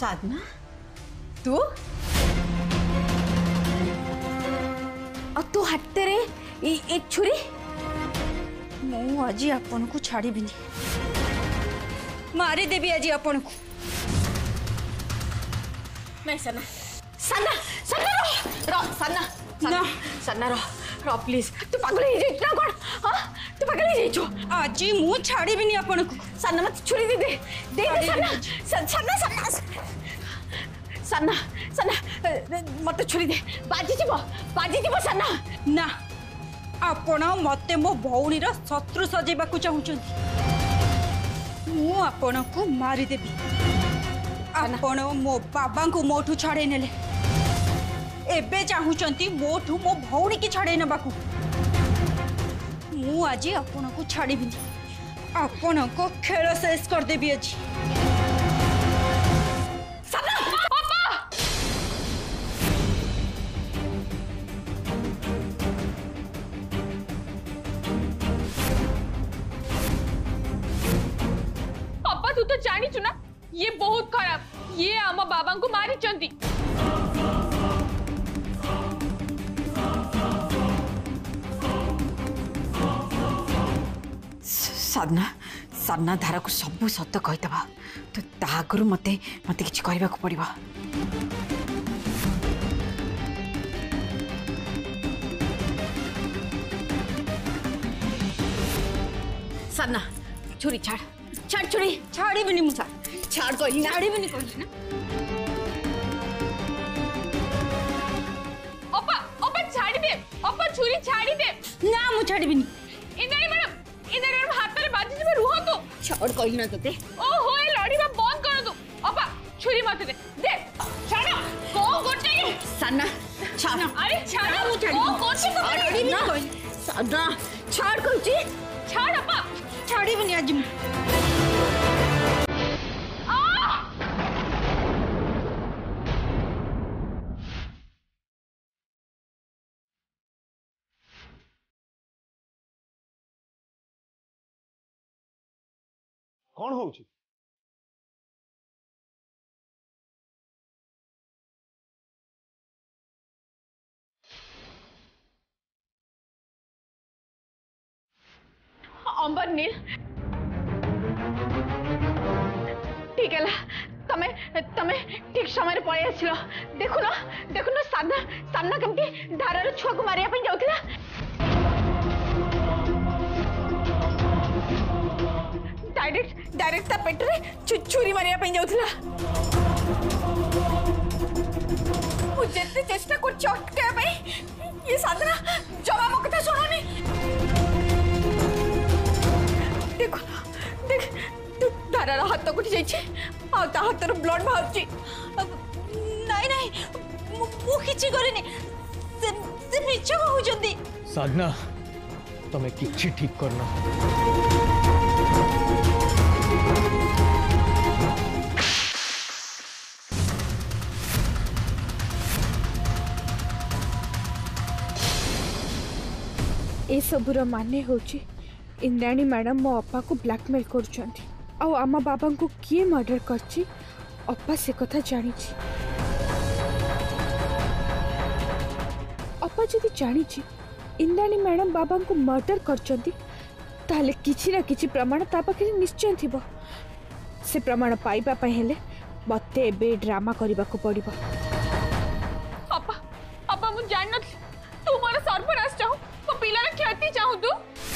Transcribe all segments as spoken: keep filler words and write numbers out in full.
साधना तू और तू हाथ रे एक छुरी मु आज आपन को छाड़ी बिनी मारी देवी आज आपन को नहीं सन्ना सन्ना सन्ना रो रो सन्ना सन्ना सन्ना रो रो प्लीज तू पागल ही जाई ना कोन हां तू पागल ही जाई छो आज मु छाड़ी बिनी आपन को सन्ना मत छुरी दे दे दे दे सन्ना सन्ना सन्ना सन्ना सन्ना मत छुरी दे बाजी जीवो बाजी जीवो सन्ना ना आपण मते मो भौणी रो शत्रु सजेबा को चाहुचंती मु आपण को मारी देबी आपण मो बाबा को मोठू छाड़े नेले एबे चाहुचंती मोठू मो भौणी की छाड़े नबा को मु आज आपण को छाड़ी बिनी आपण को खेल शेष कर देबी आज तू तो जानी चुना ये बहुत खराब ये आम बाबा को मारी चंदी साधना साधना धारा को सब सत कहीदबा तो तागुरु मते मते किछ करबा को पड़िबा साधना छुरी छाड़ छाड़ छुरी छाड़ी बिनी मुसा छाड़ कहली ना छाड़ी बिनी कहली ना ओपा ओपा छाड़ी दे ओपा छुरी छाड़ी दे ना मु छाड़ी बिनी इंदरी मैडम इंदरी मैडम हाथ रे बाजी जे रुह तू छाड़ कहली ना तते ओ हो ए लड़ीबा बंद कर दू ओपा छुरी मत दे दे छाड़ को गोटे सन्ना छाड़ अरे छाड़ मु छाड़ी को गोटे को छाड़ी बिनी कहली सन्ना छाड़ कहची छाड़ ओपा छाड़ी बिनी आज मु कौन होउची अंबर नील ठीक है तमे तमे ठीक समय रे पळे आछिलो देखु ना देखु ना साधना साधना केमती धारार छुआ को मारिया पे जाउतिला डायरेक्ट डायरेक्ट ता पेट रे छुरी मारिया पे जाउतिला मु जेते चेष्टा कर चटके पे ये साधना जमा मो कथा सुनोनी देखो ना देख धारार हाथ गुटी जाइए आ ता हाथर ब्लड बाहर नहीं नहीं मु किछि करेनी से से मिछ कहउचंदी साधना तमे किछि ठीक करना ए सबुर माने होची इंद्राणी मैडम मो अपा को ब्लैकमेल करछंती आ आमा बाबा को किए मर्डर करछि अपा से कथा जानी छी अपा जदि जानी छी इंद्राणी मैडम बाबा को मर्डर करछंती ताले किछि ना किछि प्रमाण ता पाखे निश्चय थिबो से प्रमाण पाइबा पय हेले मते बे ड्रामा करबा को पड़िबो अपा अपा मु जान न तू मोर सर्वनाश चाहू मो पिला रे क्षति चाहू तू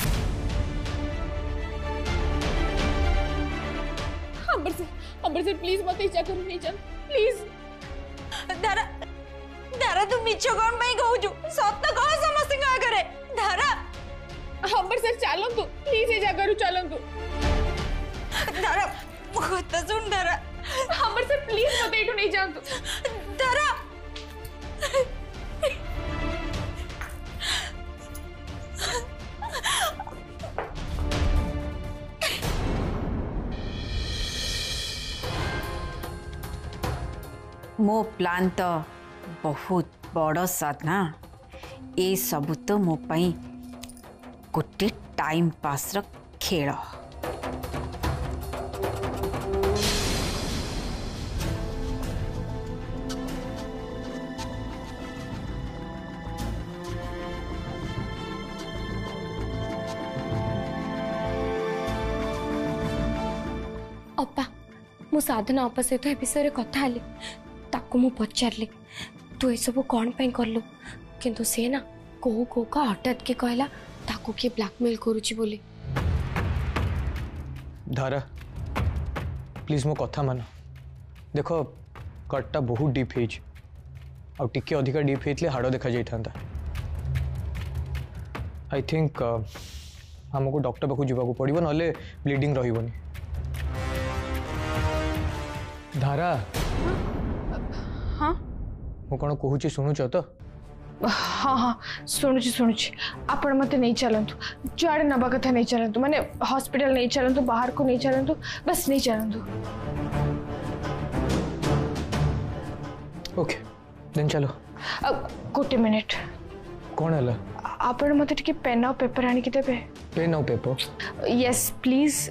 अंबर से अंबर से प्लीज मत इच्छा करू नहीं चल प्लीज धारा धारा तू मिछ कोन भाई कहू छु सत्य कह समस्त का करे धारा अंबर से चलो तू प्लीज ए जगह रु चलो तू धारा कथा सुन धारा अंबर से प्लीज मत इठू नहीं जान तू धारा मो प्लान तो बहुत बड़ साधना ए सब तो मो पाई गोटे टाइम पास रो खेल अपा मु साधना अपा सहित ए विषय कथा हेली ताको मु पचारली तू ये सब कौन पे करलु किंतु से ना को को का हठात के कहला ताको के ब्लैकमेल करूची बोली। धारा प्लीज मो कथा मान देखो कटटा बहुत डीप हेज आ टिके अधिका डीप हेतले हाड़ देखा जाई थांता। आई थिंक हमको डॉक्टर पाखु जीवा को पड़िबो नले ब्लीडिंग रहिबोनी। धारा हाँ मु कोन कहूची सुनुच तो? हाँ हाँ शुणुची शुणुची आपण मते नहीं चलतु जुआड़े नबा कथा नहीं चलतु माने हॉस्पिटल नहीं चलतु बाहर को नहीं चलतु बस नहीं चलतु। ओके देन चलो। गोटे मिनिट कौन है? आपण मते टिके पेन और पेपर आनी के देबे? पेन और पेपर? Yes please.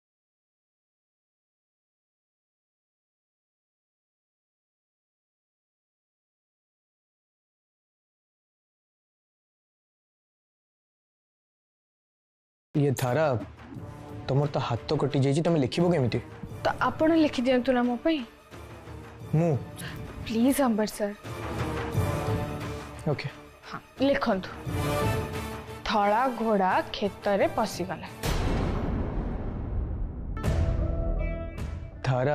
ये धारा तुम तो हाथ तो कटि जाइए तुम लिखिबो केमिति? तो आपण लिखि दियंतु ना मो पई। मु प्लीज अंबर सर। ओके हाँ लिखंतु थला घोड़ा खेत रे पसी गला। धारा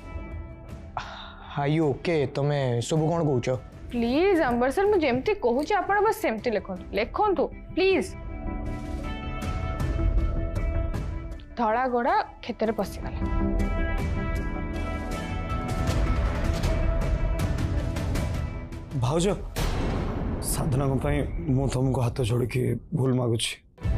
हाय ओके तमे सब कोन कहूछ? प्लीज अंबर सर मु जेमती कहूछ आपण बस सेमती लिखंतु लिखंतु प्लीज। थला घोड़ा खेत रे पसी गला। भाउज साधना मु तुमको हाथ जोड़ के भूल मागुची।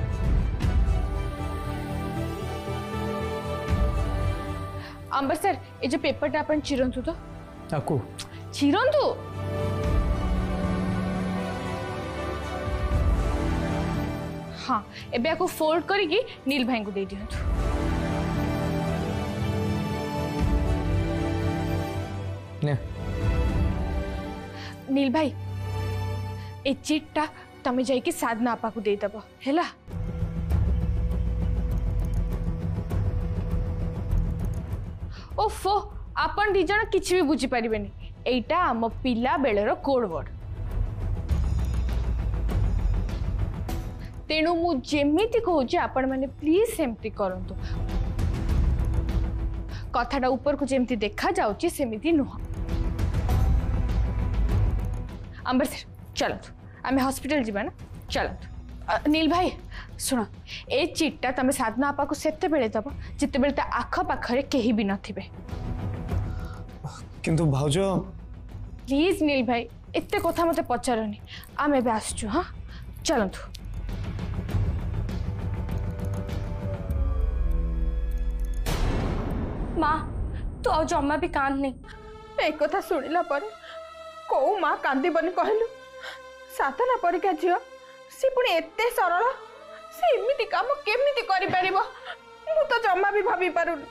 अंबर सर ये जो पेपर टा अपन चिरंतु तो आकु चिरंतु। हाँ एबे आको फोल्ड करिकी नील भाई को दे दियंतु। ने नील भाई ए चिट्टा तमे जाई कि साधना आपा को दे दबो हैला। ओफो आपन दी जण किछि भी बुझी परिबेनी एटा हम पिला बेलेर कोड वर्ड। तेणु मु जेमिति कहूची आपण माने प्लीज सेमति करंतु कथाटा ऊपर को जेमति देखा जाउची सेमिति नुह। अंबर सर चलतु आमे हॉस्पिटल जीवा ना चलतु। नील भाई सुनो ए चिट्टा तमे साधना आपा को सेते बेले दबो जिते बेले ता आख पाखरे केही भी नथिबे। किंतु भाउज प्लीज नील भाई एते कथा मते पचारनी आमे बे आसछु। हां चलतु। माँ तू आ जमा भी कांद नहीं। एक कथा सुनिला पर को माँ कांदीबनी कहलु? साधना परिका झियो सी पुणी एते सरल से एमिति काम केमिति करि परिबो मु तो जम्मा भी भाबी पारुनी।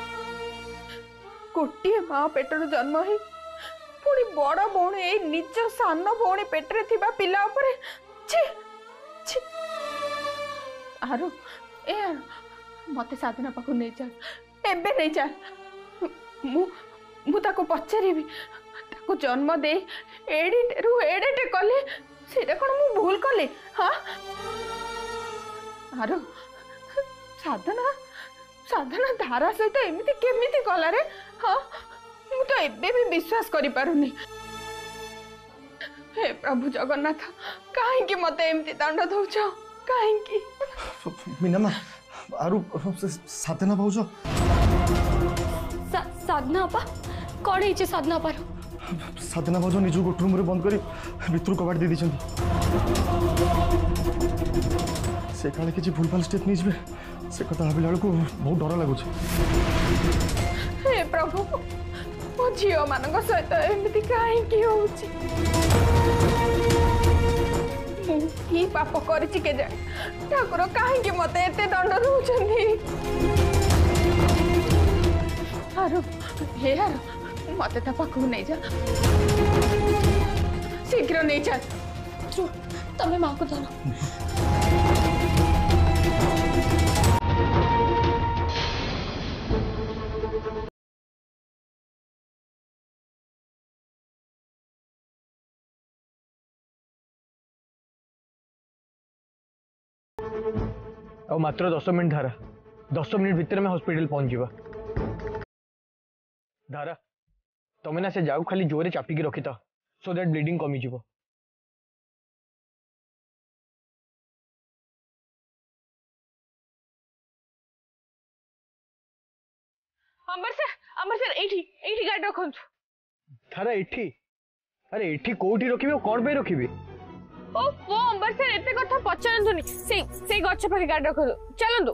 गोटे माँ पेटर जन्म ही पुणी बड़ भौणी ए निज सान भौणी पेटरे थिबा पिला ऊपर छी छी। आरु ए आरु मते साधना पाखु नै चल एबे नै चल मु मु ताको पचारिबी ताको जन्म दे एडिट रु एडिट कले सेटा कोन मु भूल कले? हाँ आरो साधना साधना धारा सहित एमिति केमिति कला रे? हाँ मु तो एबे भी विश्वास करि पारुनी। हे प्रभु जगन्नाथ काहे कि मते एमिति दंड दउछ काहे कि? मीना मा आरु साधना भाउज सा, साधना अपा कौन है साधना अपा? साधना भाउज निज गोट रूम रे बंद करी भितर कबाट दे दिछन से काले किछि भूलभाल स्टेप नहीं जबे से कथा भाबिला बेलको बहुत डर लागुछ। हे प्रभु मो झियो मानक सहित एमिति काहे कि होउछि? मु की पाप करछि के जाय ठाकुर काहे कि मते एते दंड दउछन्ती? आरो हे यार मते ता पाखु नै जा शीघ्र नै जा तमे माँ को धरो। और मात्र दस मिनिट धारा दस मिनिट भितर में हॉस्पिटल पहुंच जावा। धारा तुम ना से जाऊ खाली जोरे चापिकी रखी था सो दैट ब्लीडिंग कमी जीवो। अंबर सर अंबर सर एठी एठी गाड़ी रखंतु। धारा एठी अरे एठी कोठी रखिबे और कोन पे रखिबे? ओ वो अंबर सर एते कथा पचरंतुनी से से गच्छ पाखे गाड़ी रखंतु चलंतु।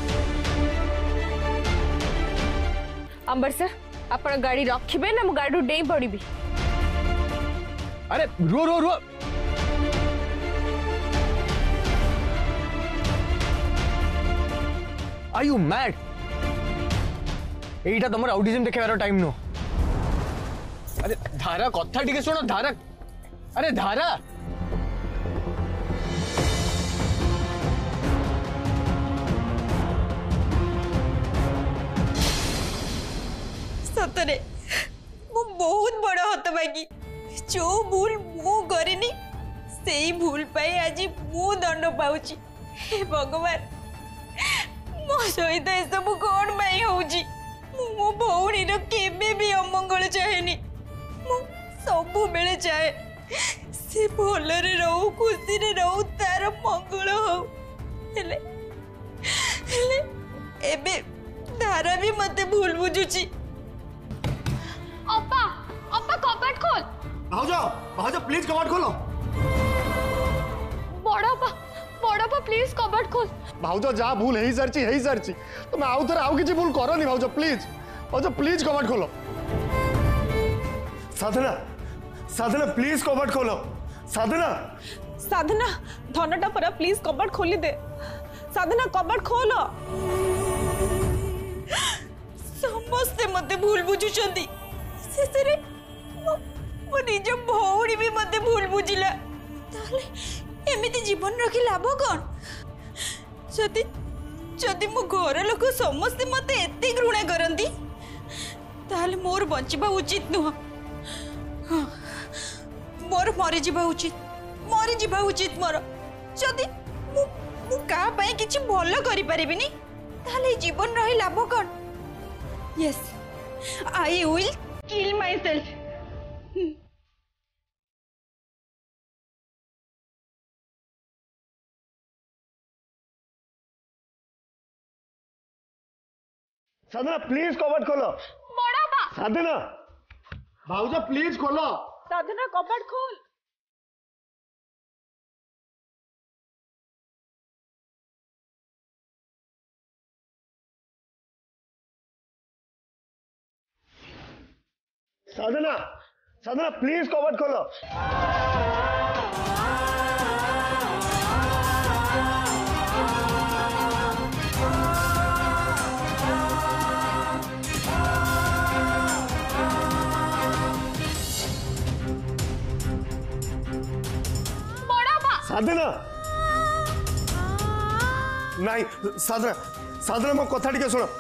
अंबर सर अपन गाड़ी रखिबे ना मु गाड़ी डेई पड़ीबी। अरे रो रो रो आर यू मैड? एटा तुम आउटिज्म देखेबार टाइम नो। अरे धारा कथा टिके सुनो धारा। अरे धारा सतरे मु बहुत बड़ हतभागी। जो भूल मु करिनी सेई भूल पाई आज मु दंड पाउची। हे भगवान मो सहित ए सब कौन पाई होउची? मो भौणी रो केबे भी अमंगल चाहेनी। मु सबु बेले चाहे से भलरे रहू खुशी रे रहू तार मंगल हो। हेले हेले एबे धारा भी मते भूल बुझुची। अप्पा अप्पा कपाट खोल। भाऊजा भाऊजा प्लीज कपाट खोलो। बड़ा अप्पा बड़ा अप्पा प्लीज कपाट खोल। भाऊजा जा भूल हेई सरची हेई सरची तुम आउ थरे आउ किछि भूल करनी भाऊजा प्लीज भाऊजा प्लीज कपाट खोलो। साधना साधना प्लीज कपाट खोलो। साधना साधना धनटा परा प्लीज कबाड़ खोली दे। साधना कबाड़ खोलो। समस्ते मते भूल बुझुचंदी। शेषरे मो निज भौणी भी मते भूल बुझिला। ताले एमिति जीवन रखी लाभ कौन? जदि जदि मो घर लोक समस्ते मते एते घृणा करंती ताले मोर बंचिबा उचित नुह। हाँ, मोर मरी जीवा उचित मरी जीवा उचित मोर। जदि मु मु का पाए किछि भलो करि परिबिनी ताले जीवन रही लाभ कौन? Yes I will kill my self. Sadhana please कपाट खोलो। बड़ा बा साधना भाऊजा प्लीज खोलो। साधना कबाड़ खोल। साधना साधना प्लीज कपाट खोलो। साधना नहीं साधना साधना मो कथा टिके सुनो।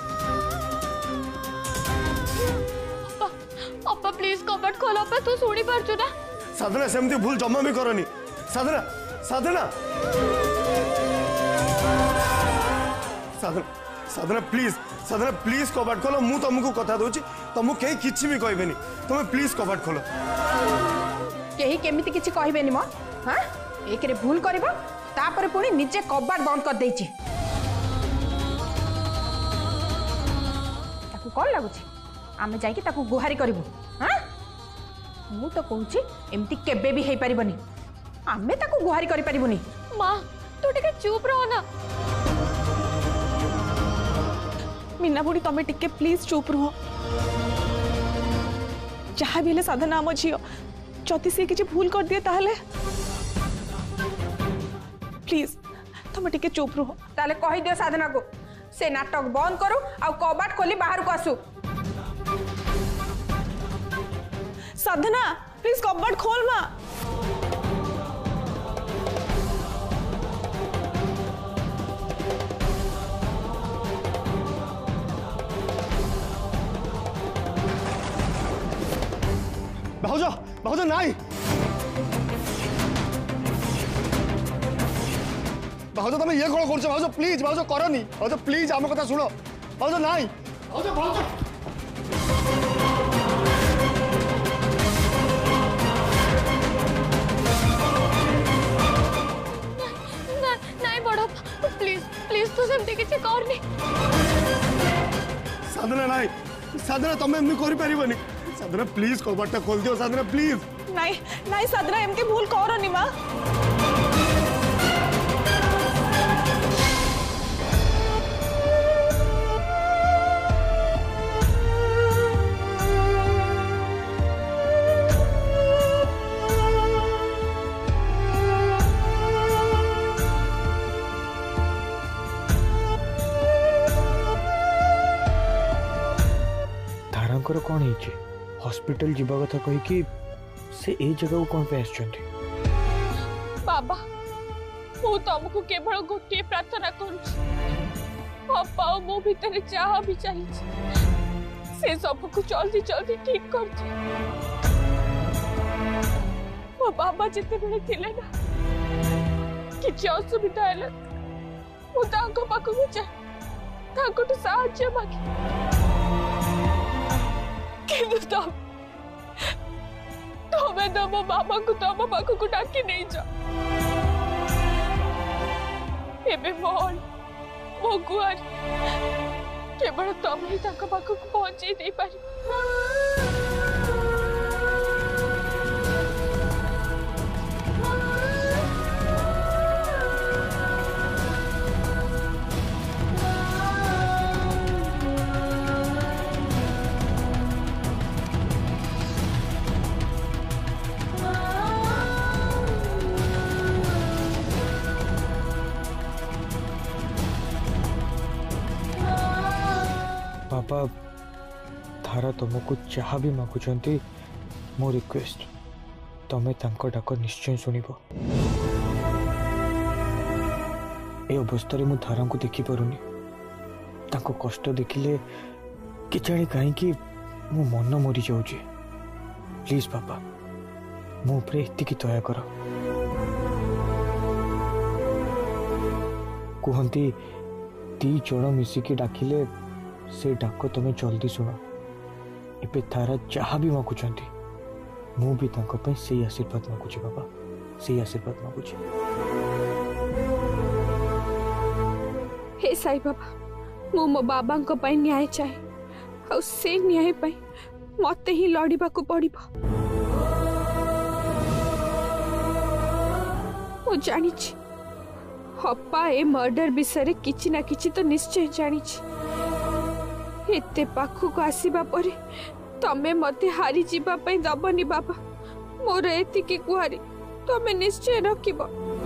अप्पा प्लीज कपाट खोल। अप्पा तू सुनी पारछु ना? साधना सेमती भूल जमा भी करनी। साधना साधना साधना साधना प्लीज साधना प्लीज कपाट खोलो। मु तुमको कथा दूची तुमको कहीं किछि भी कहबेनी। तुम प्लीज कपाट खोलो। केही केमिति किछि कहबेनी मो। हां एक रे भूल करबो तापर पुणी निजे कबाड़ बंद कर देछि। ताकू कोन लागुछि आमे जाई कि ताकू गुहारी करबो? हां मु तो कहूछि एमती केबे भी हेई परिबनी। आमे ताकू गुहारी करि परिबनी। मां तू टिके चुप रहो ना। मीना बुढ़ी तमें टिके प्लीज चुप रहो। जहाँ भी साधना आम झील जदि सी किसी भूल कर दिए ताहले प्लीज तमें टिके चुप रहो। ताले कहि दियो साधना को से नाटक बंद करू आ कबाट खोली बाहर को आसू। साधना प्लीज कबाट खोल मा। भाऊजा भाऊजा नहीं भाउज तुम ये कौन कर भाउज प्लीज भाउज करनी भाउज प्लीज आम कथा शुण भाउज नाई भाउज भाउज नहीं बड़ प्लीज प्लीज तू सेमती किसी करनी साधना नाई साधना तुम एमती कर पारिबनी साधना प्लीज कबाटा खोल दियो साधना प्लीज नहीं नहीं साधना एमती भूल करनी माँ धारांकर कौन है हॉस्पिटल जीवा कथा कही कि से ए जगह को कौन पे आछंती बाबा मु तुमको केवल गोटे प्रार्थना करूँ बापा और मो भीतर जहाँ भी चाहिए से सब को जल्दी जल्दी ठीक कर दे मो बाबा जिते बेले थिले ना किछि असुविधा हैला मु तांको पाखु जाए तांको तो साहाय्य मागे किंतु तब तमें तो मो मामा को तम पाख को डाकी नहीं जा एबे मोल मो गुआर केवल तम ही तांको पाख को पहुंचे दे पारी बाबा धारा तुमको जहाँ भी मागुंट मो रिक्वेस्ट तमें डाक निश्चय शुणव ए अवस्था मु धारा को देखी पारुनी ताको कष्ट देखिले कि जाने कहीं मो मन मरी जाऊे प्लीज बाबा मो उपरे एतिकी दया कर कहती दी जन मिसिकी डाकिले से डाक तुम्हें जल्दी शुण एबे तारा जहाँ भी मागुंट मु भी से आशीर्वाद मागुची बाबा से आशीर्वाद मागुची हे साई बाबा मु मो बाबा को पाई न्याय चाहे और से न्याय पाई मते ही लड़िबा को पड़िबो मु जानी छी हप्पा ए मर्डर विषय किछि ना किछि तो निश्चय जानी छी एते पाखु को आसीबा परे तमे मते हारी जीवा पई दबनी बाबा मोर एति के गुहारी तमे निश्चय रखिबो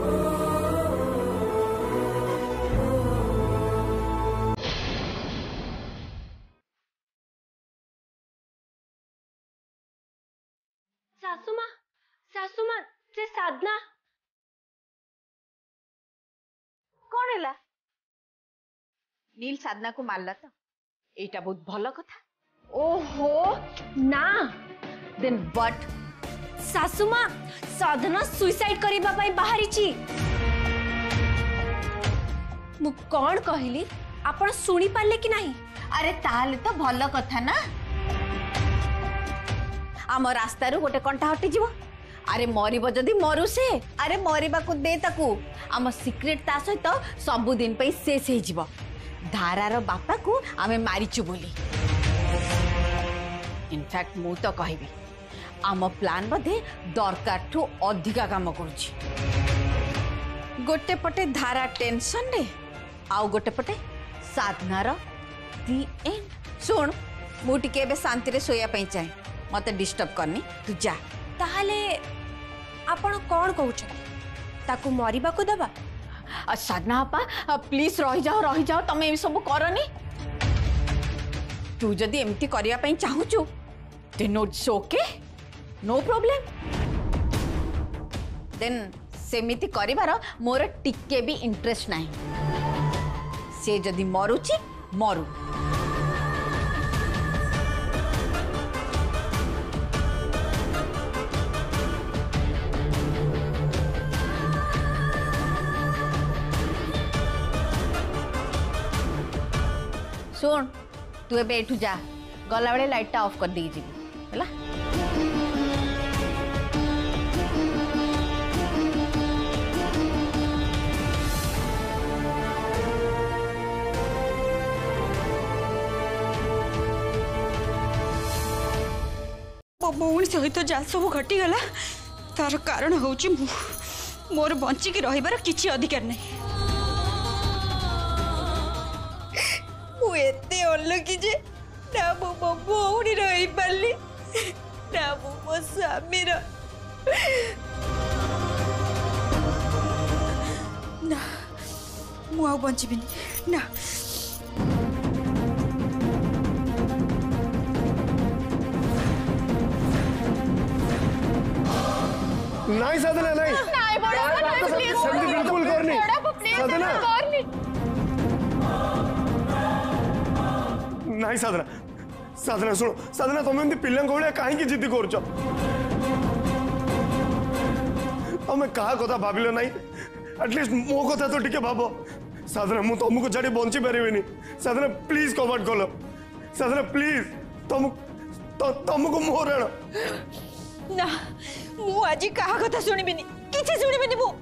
सासुमा सासुमा से साधना कौन है नील साधना को मारला तो एटा बहुत भल कथा ओहो ना देन व्हाट सासुमा साधना सुइसाइड करिबा पई बाहरी छी मु कोन कहली आपण सुनी पाले कि नहीं अरे ताले तो भल कथा ना आम रास्ता रू गोटे कंटा हटि जीवो अरे मरिबो जदी मरु से अरे मरिबा को दे ताकू आम सिक्रेट ता सहित सब दिन पे शेष हे जीवो धारार बापा को आमे मारिचु बोली इनफैक्ट मु तो कहबी आम प्लान बधे दरकार ठू अधिका काम करुछि गोटे पटे धारा टेंशन रे आउ गोटे पटे साधनार दी एंड सुन मु टिके बे शांति रे सोया पई चाहे मते डिस्टर्ब करनी तू जा ताहले आपण कोन कहउछ ताकू मरिबा को दबा साधना आपा प्लीज रही जाओ रही जाओ तमें ये सब करनी तू जदि एमती करिया पई चाहूचु then it's okay no problem then सेमिति करिवार मोर टिके भी इंटरेस्ट नाही से जदि मरुची मरु सुन तू एबे एठू जा गला बेले लाइटटा ऑफ कर दी जीबी हैला। मो भौणी सहित जहाँ सब घटीगला तार कारण हूँ मोर बंचिकी रहिबार किछि अधिकार नहीं। मु एते अनलकी जे ना मो मो भौणी रही पारली ना मो मो स्वामी रो ना मु आ बंचिबिनी ना। नहीं साधना नहीं नहीं बड़ा नहीं प्लीज सेमती बिल्कुल करनी साधना करनी नहीं साधना साधना सुनो साधना तुम एमती पिला भाया कहीं जिद कर तुम क्या कथा भाविल ना एटलिस्ट मो कथा तो टिके भाव साधना मु तुमको छाड़ी बंची पारिनी साधना प्लीज कवर्ट कल साधना प्लीज तुम तुमको मोर ना मु आज कहा कथा सुनिबिनी किछि सुनिबिनी मु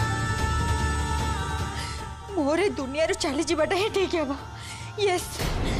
मोरे दुनिया रो चली जीवाटा ही ठीक है यस